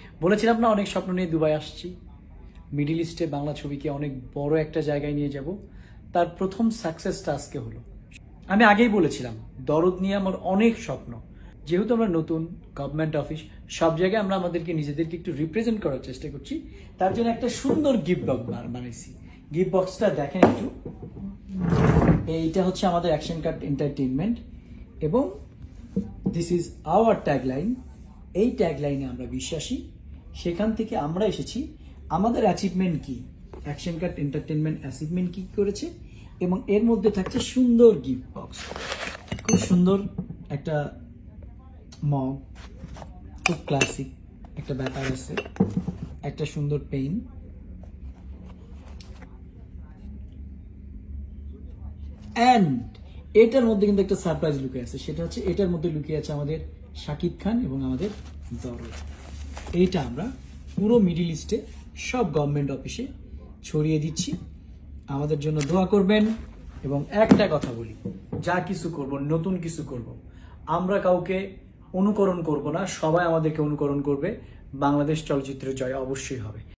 বলেছিলাম না অনেক স্বপ্ন নিয়ে দুবাই আসছি, মিডল ইস্টে বাংলা ছবিকে অনেক বড় একটা জায়গায় নিয়ে যাব। তার প্রথম সাকসেসটা আজকে হলো। আমি আগেই বলেছিলাম দরদ নিয়ে আমার অনেক স্বপ্ন। যেহেতু আমরা নতুন গভর্নমেন্ট অফিস, সব জায়গায় আমরা আমাদেরকে নিজেদেরকে একটু রিপ্রেজেন্ট করার চেষ্টা করছি। তার জন্য একটা সুন্দর গিফট বক্স বানাইছি। গিফট বক্সটা দেখেন একটু। এইটা হচ্ছে আমাদের অ্যাকশন কাট এন্টারটেইনমেন্ট এবং দিস ইজ আওয়ার ট্যাগলাইন। এই ট্যাগলাইনে আমরা বিশ্বাসী। সেখান থেকে আমরা এসেছি আমাদের অ্যাচিভমেন্ট কি, অ্যাকশন কাট এন্টারটেইনমেন্ট অ্যাচিভমেন্ট কি করেছে, এবং এর মধ্যে থাকছে সুন্দর গিফট বক্স। খুব সুন্দর একটা মগ, খুব ক্লাসিক একটা ব্যাপার আছে, একটা সুন্দর পেন, অ্যান্ড এটার মধ্যে কিন্তু একটা সারপ্রাইজ লুকিয়ে আছে। সেটা হচ্ছে এটার মধ্যে লুকিয়ে আছে আমাদের শাকিব খান এবং আমাদের দরদ। এইটা আমরা পুরো মিডল ইস্টে সব গভর্নমেন্ট অফিসে ছড়িয়ে দিচ্ছি। আমাদের জন্য দোয়া করবেন। এবং একটা কথা বলি, যা কিছু করব, নতুন কিছু করব, আমরা কাউকে অনুকরণ করব না, সবাই আমাদেরকে অনুকরণ করবে। বাংলাদেশ চলচ্চিত্রের জয় অবশ্যই হবে।